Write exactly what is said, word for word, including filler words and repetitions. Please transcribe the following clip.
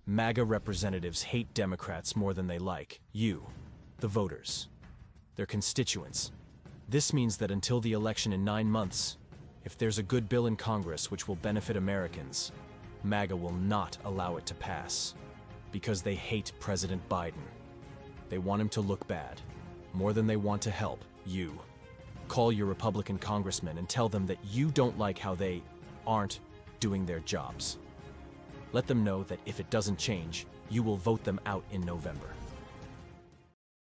MAGA representatives hate Democrats more than they like you, the voters, their constituents. This means that until the election in nine months, if there's a good bill in Congress which will benefit Americans, MAGA will not allow it to pass, because they hate President Biden. They want him to look bad, more than they want to help you. Call your Republican congressman and tell them that you don't like how they aren't doing their jobs. Let them know that if it doesn't change, you will vote them out in November.